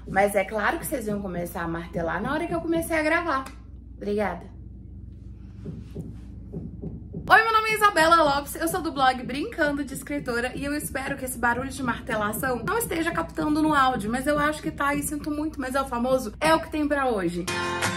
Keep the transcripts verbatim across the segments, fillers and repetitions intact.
Mas é claro que vocês iam começar a martelar na hora que eu comecei a gravar. Obrigada. Oi, meu nome é Isabela Lopes, eu sou do blog Brincando de Escritora e eu espero que esse barulho de martelação não esteja captando no áudio, mas eu acho que tá e sinto muito, mas é o famoso, é o que tem pra hoje.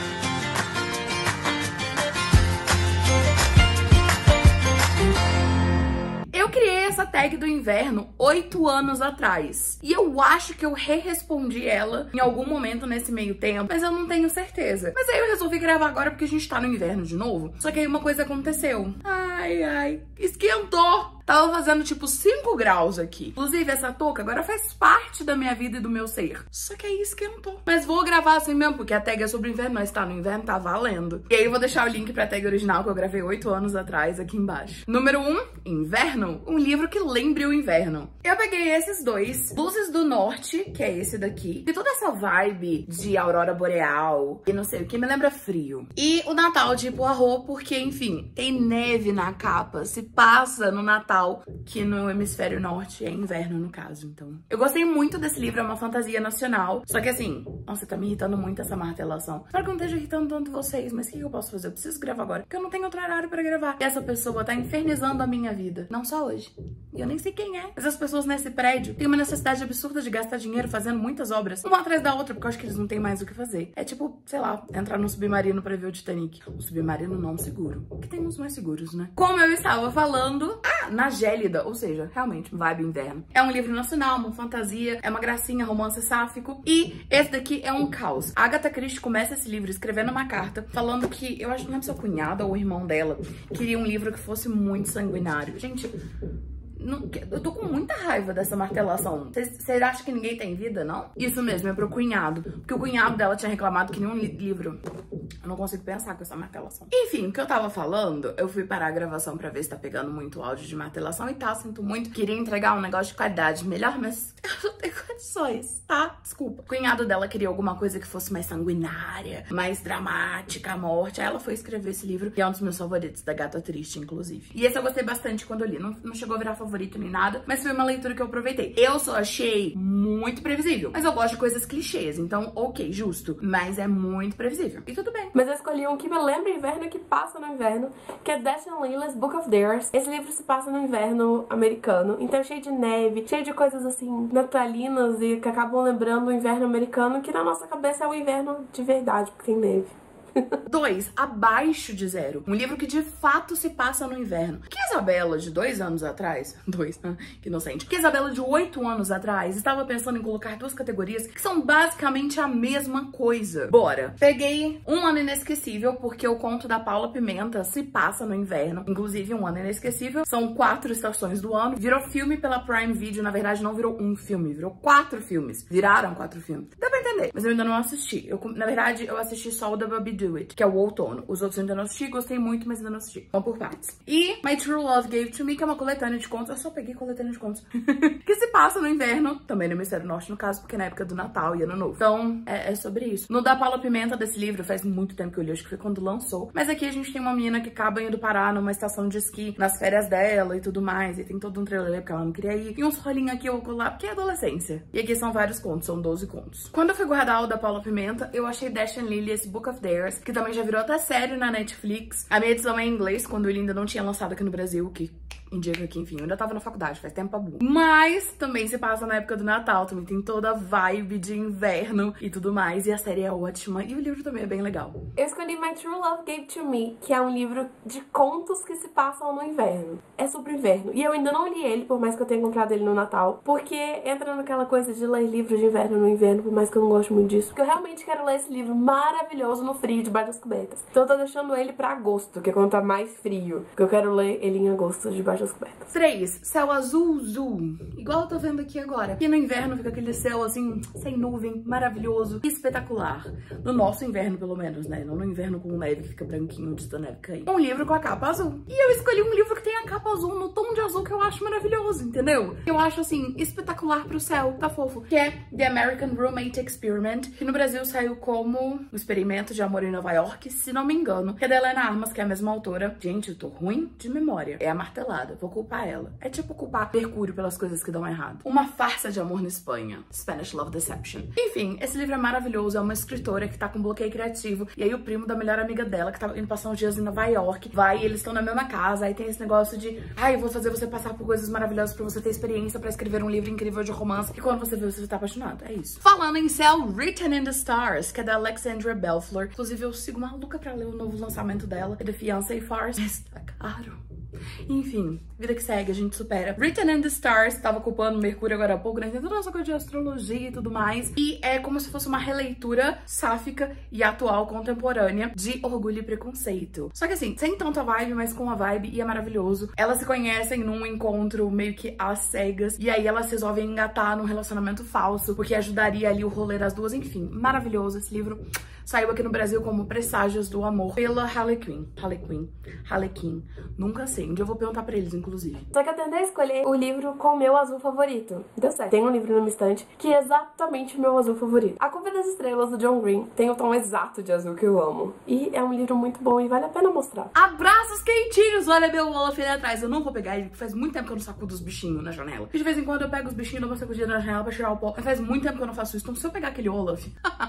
Eu criei essa tag do inverno oito anos atrás. E eu acho que eu re-respondi ela em algum momento nesse meio tempo, mas eu não tenho certeza. Mas aí eu resolvi gravar agora porque a gente tá no inverno de novo. Só que aí uma coisa aconteceu. Ai, ai, esquentou! Tava fazendo tipo cinco graus aqui. Inclusive, essa touca agora faz parte da minha vida e do meu ser. Só que aí esquentou. Mas vou gravar assim mesmo, porque a tag é sobre o inverno, nós tá no inverno, tá valendo. E aí eu vou deixar o link pra tag original que eu gravei oito anos atrás aqui embaixo. Número um, Inverno. Um livro que lembre o inverno. Eu peguei esses dois. Luzes do Norte, que é esse daqui. E toda essa vibe de aurora boreal e não sei o que, me lembra frio. E o Natal de Poirot, porque, enfim, tem neve na capa. Se passa no Natal, que no hemisfério norte é inverno, no caso, então. Eu gostei muito desse livro, é uma fantasia nacional. Só que assim, nossa, tá me irritando muito essa martelação. Espero que não esteja irritando tanto vocês, mas o que eu posso fazer? Eu preciso gravar agora, porque eu não tenho outro horário pra gravar. E essa pessoa tá infernizando a minha vida. Não só hoje. E eu nem sei quem é. Mas as pessoas nesse prédio têm uma necessidade absurda de gastar dinheiro fazendo muitas obras, uma atrás da outra, porque eu acho que eles não têm mais o que fazer. É tipo, sei lá, entrar num submarino pra ver o Titanic. Um submarino não seguro. Que tem uns mais seguros, né? Como eu estava falando, ah, na Gélida, ou seja, realmente, vibe inverno. É um livro nacional, uma fantasia, é uma gracinha, romance sáfico. E esse daqui é um caos. A Agatha Christie começa esse livro escrevendo uma carta falando que, eu acho que não é sua cunhada ou o irmão dela, queria um livro que fosse muito sanguinário. Gente, não, eu tô com muita raiva dessa martelação. Vocês acham que ninguém tem vida, não? Isso mesmo, é pro cunhado. Porque o cunhado dela tinha reclamado que nenhum li livro... Eu não consigo pensar com essa martelação. Enfim, o que eu tava falando, eu fui parar a gravação pra ver se tá pegando muito áudio de martelação. E tá, sinto muito. Queria entregar um negócio de qualidade melhor, mas eu não tenho condições, tá? Desculpa. O cunhado dela queria alguma coisa que fosse mais sanguinária, mais dramática, a morte. Aí ela foi escrever esse livro, que é um dos meus favoritos, da Agatha Christie, inclusive. E esse eu gostei bastante quando eu li. Não, não chegou a virar favorito nem nada, mas foi uma leitura que eu aproveitei. Eu só achei muito previsível, mas eu gosto de coisas clichês, então ok, justo, mas é muito previsível. E tudo bem. Mas eu escolhi um que me lembra inverno e que passa no inverno, que é Dashiell Hammett, Book of Dares. Esse livro se passa no inverno americano, então é cheio de neve, cheio de coisas assim, natalinas e que acabam lembrando o inverno americano, que na nossa cabeça é o inverno de verdade, porque tem neve. Dois, Abaixo de Zero. Um livro que de fato se passa no inverno. Que Isabela, de dois anos atrás... Dois, né? Que inocente. Que Isabela, de oito anos atrás, estava pensando em colocar duas categorias que são basicamente a mesma coisa. Bora. Peguei Um Ano Inesquecível, porque o conto da Paula Pimenta se passa no inverno. Inclusive, Um Ano Inesquecível são quatro estações do ano. Virou filme pela Prime Video. Na verdade, não virou um filme, virou quatro filmes. Viraram quatro filmes. Dá pra entender, mas eu ainda não assisti. Eu, na verdade, eu assisti só o da Baby Do It, que é o outono. Os outros eu ainda não assisti, gostei muito, mas ainda não assisti. Vamos por partes. E My True Love Gave to Me, que é uma coletânea de contos. Eu só peguei coletânea de contos. Que se passa no inverno, também no hemisfério norte, no caso, porque é na época do Natal e Ano Novo. Então, é, é sobre isso. No da Paula Pimenta desse livro, faz muito tempo que eu li, acho que foi quando lançou. Mas aqui a gente tem uma menina que acaba indo parar numa estação de esqui nas férias dela e tudo mais. E tem todo um trailer porque ela não queria ir. E uns rolinhos aqui ou lá, porque é adolescência. E aqui são vários contos, são doze contos. Quando eu fui guardar o da Paula Pimenta, eu achei Dash and Lily, esse Book of Dares, que também já virou até série na Netflix. A minha edição é em inglês, quando ele ainda não tinha lançado aqui no Brasil, que indica que, enfim, eu ainda tava na faculdade, faz tempo pra burro. Mas também se passa na época do Natal, também tem toda a vibe de inverno e tudo mais, e a série é ótima, e o livro também é bem legal. Eu escolhi My True Love Gave to Me, que é um livro de contos que se passam no inverno. É sobre o inverno, e eu ainda não li ele, por mais que eu tenha comprado ele no Natal, porque entra naquela coisa de ler livros de inverno no inverno, por mais que eu não goste muito disso, porque eu realmente quero ler esse livro maravilhoso no frio, debaixo das cobertas. Então eu tô deixando ele pra agosto, que é quando tá mais frio, porque eu quero ler ele em agosto, debaixo das cobertas. três. Céu azul, azul. Igual eu tô vendo aqui agora. E no inverno fica aquele céu assim, sem nuvem, maravilhoso, espetacular. No nosso inverno, pelo menos, né? Não no inverno com neve, que fica branquinho antes da neve cair. Um livro com a capa azul. E eu escolhi um livro que tem a capa azul no tom de azul que eu acho maravilhoso, entendeu? Eu acho, assim, espetacular pro céu, tá fofo. Que é The American Roommate Experiment, que no Brasil saiu como O Experimento de Amor em Nova York, se não me engano. Que é da Helena Armas, que é a mesma autora. Gente, eu tô ruim de memória. É a martelada. culpada, vou culpar ela. É tipo culpar Mercúrio pelas coisas que dão errado. Uma farsa de amor na Espanha. Spanish Love Deception. Enfim, esse livro é maravilhoso, é uma escritora que tá com bloqueio criativo, e aí o primo da melhor amiga dela, que tá indo passar uns dias em Nova York, vai e eles estão na mesma casa, aí tem esse negócio de, ai, eu vou fazer você passar por coisas maravilhosas pra você ter experiência pra escrever um livro incrível de romance, e quando você vê, você tá apaixonado. É isso. Falando em céu, Written in the Stars, que é da Alexandra Belflor. Inclusive, eu sigo maluca pra ler o novo lançamento dela, é The Fiancé Farce. Mas tá caro. Enfim, vida que segue, a gente supera. Written in the Stars, tava culpando Mercúrio agora há pouco, né? Tem toda essa coisa de astrologia e tudo mais. E é como se fosse uma releitura sáfica e atual contemporânea de Orgulho e Preconceito. Só que assim, sem tanta vibe, mas com a vibe, e é maravilhoso. Elas se conhecem num encontro meio que às cegas, e aí elas resolvem engatar num relacionamento falso, porque ajudaria ali o rolê das duas. Enfim, maravilhoso esse livro. Saiu aqui no Brasil como Presságios do Amor, pela Harlequin. Harlequin. Harlequin. Nunca sei. Um dia eu vou perguntar pra eles, inclusive. Só que eu tentei escolher o livro com o meu azul favorito. Deu certo. Tem um livro na minha estante que é exatamente o meu azul favorito. A Culpa das Estrelas, do John Green, tem o tom exato de azul que eu amo. E é um livro muito bom e vale a pena mostrar. Abraços quentinhos! Olha meu Olaf ali atrás. Eu não vou pegar ele, porque faz muito tempo que eu não sacudo os bichinhos na janela. E de vez em quando eu pego os bichinhos e dou uma sacudida na janela pra tirar o pó. Mas faz muito tempo que eu não faço isso. Então se eu pegar aquele Olaf...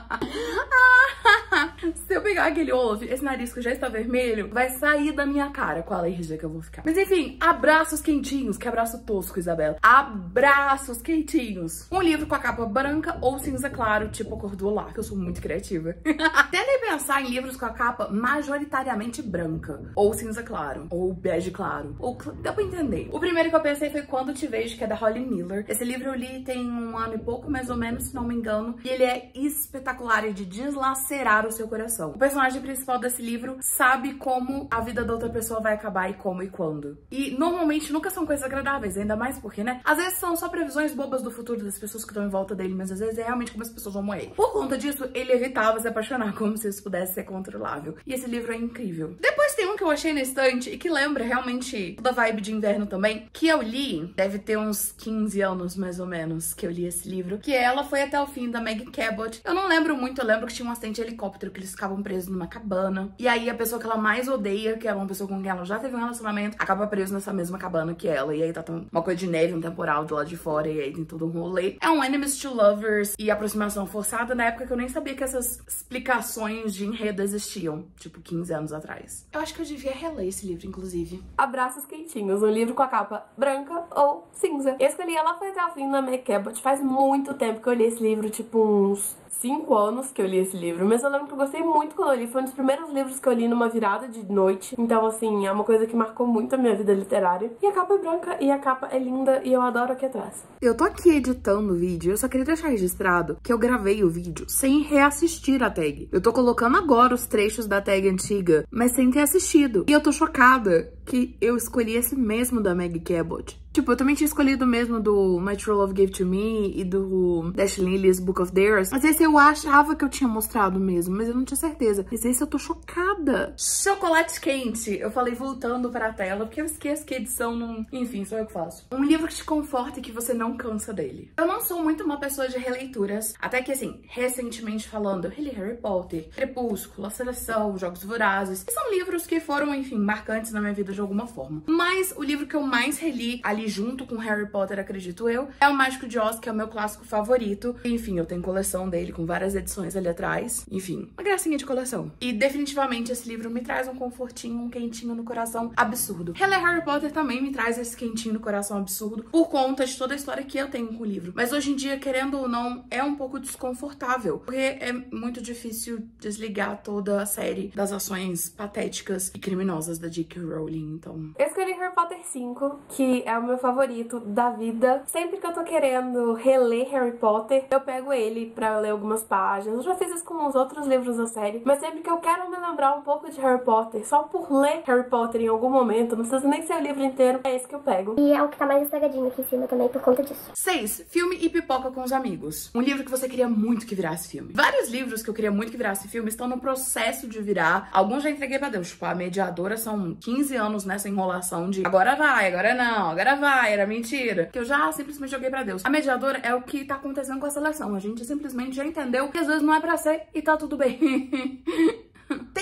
Se eu pegar aquele Olaf, esse nariz que já está vermelho, vai sair da minha cara com a alergia que eu vou ficar. Mas enfim, abraços quentinhos. Que abraço tosco, Isabela. Abraços quentinhos. Um livro com a capa branca ou cinza claro, tipo a cor do Olaf, que eu sou muito criativa. Tentem pensar em livros com a capa majoritariamente branca, ou cinza claro, ou bege claro, ou dá pra entender. O primeiro que eu pensei foi Quando Te Vejo, que é da Holly Miller. Esse livro eu li tem um ano e pouco, mais ou menos, se não me engano, e ele é espetacular e de deslacerar o seu coração. O personagem principal desse livro sabe como a vida da outra pessoa vai acabar e como e quando. E normalmente nunca são coisas agradáveis, ainda mais porque, né? Às vezes são só previsões bobas do futuro das pessoas que estão em volta dele, mas às vezes é realmente como as pessoas vão morrer. Por conta disso, ele evitava se apaixonar como se isso pudesse ser controlável. E esse livro é incrível. Depois tem um que eu achei na estante e que lembra realmente da vibe de inverno também, que eu li, deve ter uns quinze anos mais ou menos que eu li esse livro, que Ela Foi Até o Fim, da Meg Cabot. Eu não lembro muito, eu lembro que tinha um acidente de helicóptero, que eles ficavam presos numa cabana. E aí a pessoa que ela mais odeia, que é uma pessoa com quem ela já teve um relacionamento, acaba preso nessa mesma cabana que ela. E aí tá uma coisa de neve, um temporal do lado de fora, e aí tem todo um rolê. É um enemies to lovers e aproximação forçada na época que eu nem sabia que essas explicações de enredo existiam, tipo quinze anos atrás. Eu acho que eu devia reler esse livro, inclusive. Abraços quentinhos, um livro com a capa branca ou cinza. Eu escolhi Ela Foi Até o Fim, da Meg Cabot. Faz muito tempo que eu li esse livro, tipo uns cinco anos que eu li esse livro, mas eu lembro que eu gostei muito quando eu li. Foi um dos primeiros livros que eu li numa virada de noite. Então, assim, é uma coisa que marcou muito a minha vida literária. E a capa é branca e a capa é linda e eu adoro aqui atrás. Eu tô aqui editando o vídeo, eu só queria deixar registrado que eu gravei o vídeo sem reassistir a tag. Eu tô colocando agora os trechos da tag antiga, mas sem ter assistido. E eu tô chocada que eu escolhi esse mesmo da Meg Cabot. Tipo, eu também tinha escolhido o mesmo do My True Love Gave to Me e do Dash Lily's Book of Theirs. Mas esse eu achava que eu tinha mostrado mesmo, mas eu não tinha certeza. Mas esse eu tô chocada. Chocolate quente. Eu falei voltando pra tela, porque eu esqueço que a edição não... Enfim, sou eu que faço. Um livro que te conforta e que você não cansa dele. Eu não sou muito uma pessoa de releituras. Até que, assim, recentemente falando, eu reli Harry Potter, Crepúsculo, A Seleção, Jogos Vorazes. E são livros que foram, enfim, marcantes na minha vida de alguma forma. Mas o livro que eu mais reli ali junto com Harry Potter, acredito eu, é o Mágico de Oz, que é o meu clássico favorito. Enfim, eu tenho coleção dele com várias edições ali atrás. Enfim, uma gracinha de coleção. E definitivamente esse livro me traz um confortinho, um quentinho no coração absurdo. Reler Harry Potter também me traz esse quentinho no coração absurdo por conta de toda a história que eu tenho com o livro. Mas hoje em dia, querendo ou não, é um pouco desconfortável, porque é muito difícil desligar toda a série das ações patéticas e criminosas da J K Rowling, então... Eu escolhi Harry Potter cinco, que é o meu favorito da vida. Sempre que eu tô querendo reler Harry Potter, eu pego ele pra ler algumas páginas. Eu já fiz isso com os outros livros da série, mas sempre que eu quero me lembrar um pouco de Harry Potter, só por ler Harry Potter em algum momento, não precisa nem ser o livro inteiro, é esse que eu pego. E é o que tá mais estragadinho aqui em cima também por conta disso. seis. Filme e Pipoca com os Amigos. Um livro que você queria muito que virasse filme. Vários livros que eu queria muito que virasse filme estão no processo de virar. Alguns já entreguei pra Deus. Tipo, A Mediadora são quinze anos nessa enrolação de agora vai, agora não, agora vai, era mentira. Que eu já simplesmente joguei pra Deus. A Mediadora é o que tá acontecendo com a seleção. A gente simplesmente já entendeu que às vezes não é pra ser e tá tudo bem. Tem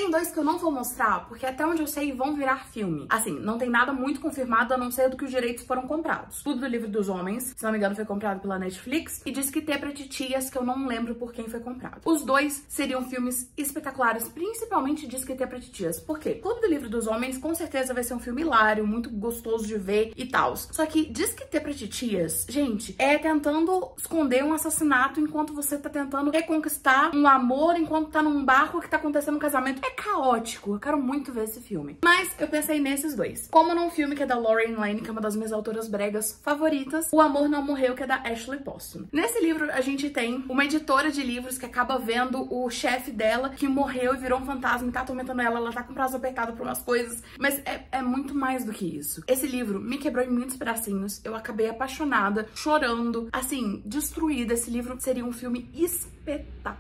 tem dois que eu não vou mostrar, porque até onde eu sei vão virar filme. Assim, não tem nada muito confirmado, a não ser do que os direitos foram comprados. Tudo do Livro dos Homens, se não me engano, foi comprado pela Netflix, e diz que tem pra Titias, que eu não lembro por quem foi comprado. Os dois seriam filmes espetaculares, principalmente diz que tem pra Titias. Por quê? Clube do Livro dos Homens, com certeza vai ser um filme hilário, muito gostoso de ver e tal. Só que diz que ter pra Titias, gente, é tentando esconder um assassinato enquanto você tá tentando reconquistar um amor, enquanto tá num barco que tá acontecendo um casamento. É caótico. Eu quero muito ver esse filme. Mas eu pensei nesses dois. Como num filme que é da Lauren Lane, que é uma das minhas autoras bregas favoritas, O Amor Não Morreu, que é da Ashley Poston. Nesse livro, a gente tem uma editora de livros que acaba vendo o chefe dela, que morreu e virou um fantasma e tá atormentando ela. Ela tá com o braço apertado por umas coisas. Mas é, é muito mais do que isso. Esse livro me quebrou em muitos pedacinhos. Eu acabei apaixonada, chorando, assim, destruída. Esse livro seria um filme espetacular.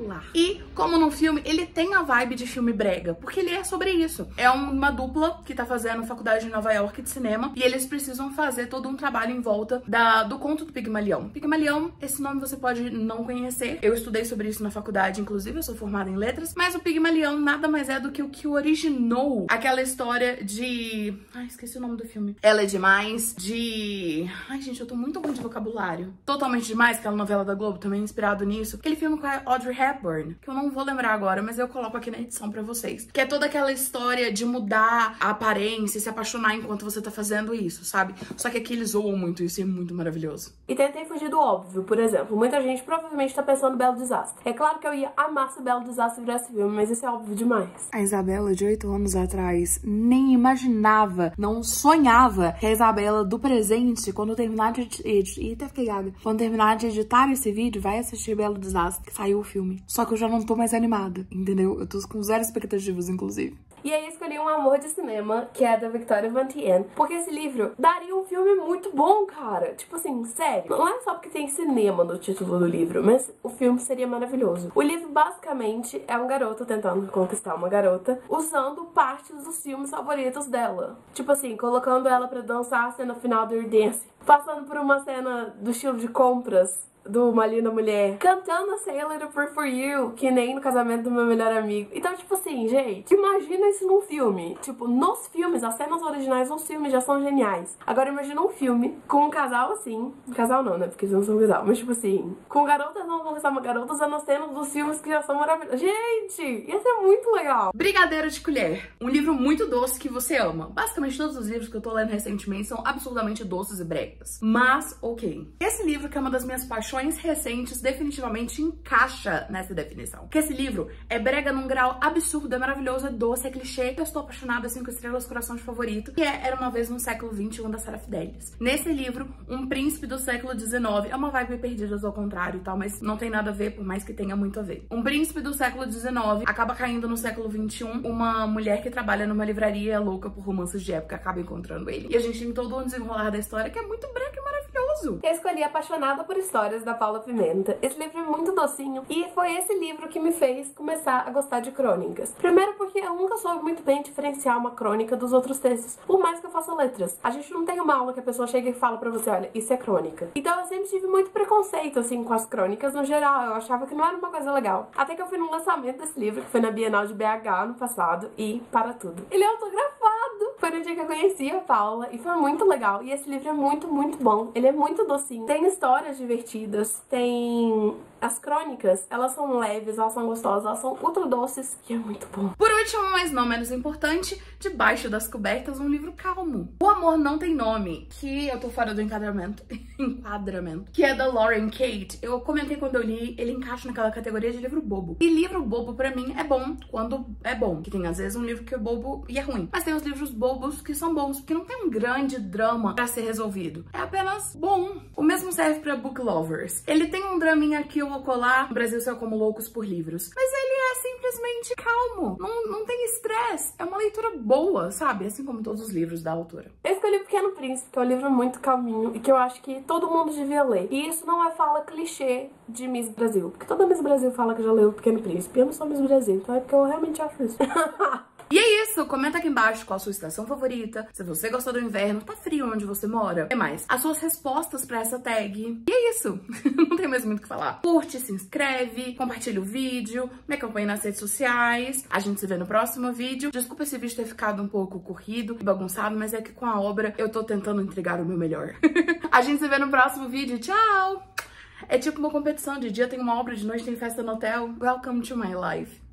E, como no filme, ele tem a vibe de filme brega, porque ele é sobre isso. É uma dupla que tá fazendo faculdade em Nova York de cinema, e eles precisam fazer todo um trabalho em volta da, do conto do Pigmalião. Pigmalião, esse nome você pode não conhecer. Eu estudei sobre isso na faculdade, inclusive, eu sou formada em letras, mas o Pigmalião nada mais é do que o que originou aquela história de... Ai, esqueci o nome do filme. Ela é Demais, de... Ai, gente, eu tô muito ruim de vocabulário. Totalmente Demais, aquela novela da Globo, também inspirado nisso. Aquele filme com a Audrey Hepburn, que eu não vou lembrar agora, mas eu coloco aqui na edição pra vocês. Que é toda aquela história de mudar a aparência e se apaixonar enquanto você tá fazendo isso, sabe? Só que aqui eles zoam muito isso e é muito maravilhoso. E tentei fugir do óbvio, por exemplo. Muita gente provavelmente tá pensando no Belo Desastre. É claro que eu ia amar se o Belo Desastre virasse filme, mas isso é óbvio demais. A Isabela, de oito anos atrás, nem imaginava, não sonhava que a Isabela do presente, quando terminar de editar... Eita, fiquei gaga. Quando terminar de editar esse vídeo, vai assistir Belo Desastre, que saiu o filme. Só que eu já não tô mais animada, entendeu? Eu tô com zero expectativas, inclusive. E aí escolhi Um Amor de Cinema, que é da Victoria Van Tien, porque esse livro daria um filme muito bom, cara. Tipo assim, sério. Não é só porque tem cinema no título do livro, mas o filme seria maravilhoso. O livro, basicamente, é um garoto tentando conquistar uma garota, usando partes dos filmes favoritos dela. Tipo assim, colocando ela pra dançar a cena final do Dance, passando por uma cena do estilo de compras do Uma Linda Mulher, cantando a Say a Little Prayer for You, que nem no casamento do meu melhor amigo. Então, tipo assim, gente, imagina isso num filme. Tipo, nos filmes, as cenas originais dos filmes já são geniais. Agora imagina um filme com um casal assim, um casal não, né, porque eles não são um casal, mas tipo assim, com garotas não vão uma garota usando as cenas dos filmes que já são maravilhosas. Gente, ia ser muito legal. Brigadeiro de Colher, um livro muito doce que você ama. Basicamente todos os livros que eu tô lendo recentemente são absurdamente doces e bregas. Mas, ok. Esse livro, que é uma das minhas paixões recentes, definitivamente encaixa nessa definição. Porque esse livro é brega num grau absurdo, é maravilhoso, é doce, é clichê. Eu estou apaixonada, cinco estrelas, coração de favorito, que é Era Uma Vez no Século vinte e um, da Sarah Fidelis. Nesse livro, um príncipe do século dezenove, é uma vibe Perdidas ao contrário e tal, mas não tem nada a ver, por mais que tenha muito a ver. Um príncipe do século dezenove acaba caindo no século vinte e um, uma mulher que trabalha numa livraria louca por romances de época acaba encontrando ele. E a gente tem todo o desenrolar da história, que é muito brega e maravilhoso. Eu escolhi Apaixonada por Histórias, da Paula Pimenta. Esse livro é muito docinho e foi esse livro que me fez começar a gostar de crônicas. Primeiro porque eu nunca soube muito bem diferenciar uma crônica dos outros textos, por mais que eu faça letras. A gente não tem uma aula que a pessoa chega e fala pra você, olha, isso é crônica. Então eu sempre tive muito preconceito, assim, com as crônicas no geral. Eu achava que não era uma coisa legal. Até que eu fui no lançamento desse livro, que foi na Bienal de B H no passado, e para tudo, ele é autografado! Foi no dia que eu conheci a Paula e foi muito legal. E esse livro é muito, muito bom. Ele é muito docinho. Tem histórias divertidas, tem... As crônicas, elas são leves, elas são gostosas, elas são ultra doces, e é muito bom. Por último, mas não menos importante, Debaixo das Cobertas, um livro calmo. O Amor Não Tem Nome, que eu tô fora do enquadramento, enquadramento, que é da Lauren Kate. Eu comentei quando eu li, ele encaixa naquela categoria de livro bobo. E livro bobo, pra mim, é bom quando é bom. Que tem, às vezes, um livro que é bobo e é ruim. Mas tem os livros bobos que são bons, porque não tem um grande drama pra ser resolvido. É apenas bom. O mesmo serve pra book lovers. Ele tem um draminha aqui ou colar, o Brasil saiu como loucos por livros. Mas ele é simplesmente calmo. Não, não tem estresse. É uma leitura boa, sabe? Assim como todos os livros da autora. Eu escolhi O Pequeno Príncipe, que é um livro muito calminho e que eu acho que todo mundo devia ler. E isso não é fala clichê de Miss Brasil. Porque toda Miss Brasil fala que já leu O Pequeno Príncipe. Eu não sou Miss Brasil, então é porque eu realmente acho isso. E é isso! isso, comenta aqui embaixo qual a sua estação favorita, se você gosta do inverno, tá frio onde você mora. O que mais? As suas respostas pra essa tag. E é isso, não tem mais muito o que falar. Curte, se inscreve, compartilha o vídeo, me acompanhe nas redes sociais. A gente se vê no próximo vídeo. Desculpa esse vídeo ter ficado um pouco corrido e bagunçado, mas é que com a obra eu tô tentando entregar o meu melhor. A gente se vê no próximo vídeo. Tchau! É tipo uma competição, de dia tem uma obra, de noite tem festa no hotel. Welcome to my life.